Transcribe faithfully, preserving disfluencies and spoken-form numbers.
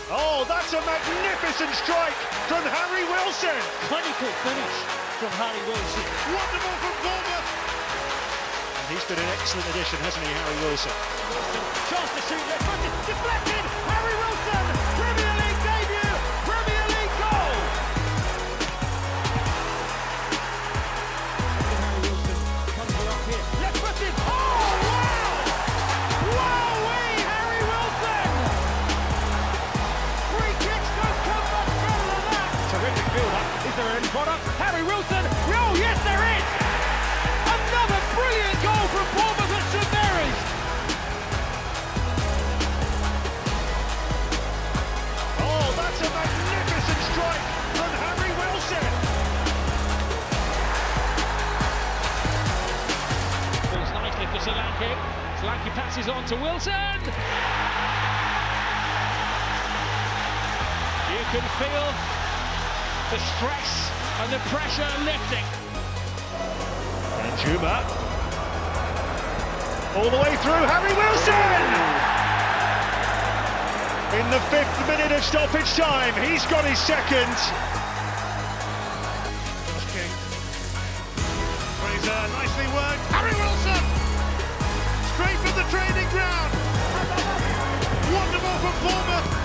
Oh, that's a magnificent strike from Harry Wilson. Clinical finish from Harry Wilson. Wonderful from Bournemouth. And he's been an excellent addition, hasn't he, Harry Wilson? Chance to shoot left footed, deflected. Harry Wilson, Premier League debut, Premier League goal. Harry Wilson comes up here, left footed. Oh wow! Wowee, Harry Wilson! Free kicks don't come much better than that. Terrific build-up. Is there any product? Harry Wilson. Oh yes, there is. Another brilliant goal from Bournemouth at St Mary's. Oh, that's a magnificent strike from Harry Wilson. Falls nicely for Solanke. Solanke passes on to Wilson. You can feel the stress and the pressure lifting. And Juma. All the way through, Harry Wilson! In the fifth minute of stoppage time, he's got his second. King. Fraser, nicely worked. Harry Wilson! Straight from the training ground. Wonderful from Bournemouth.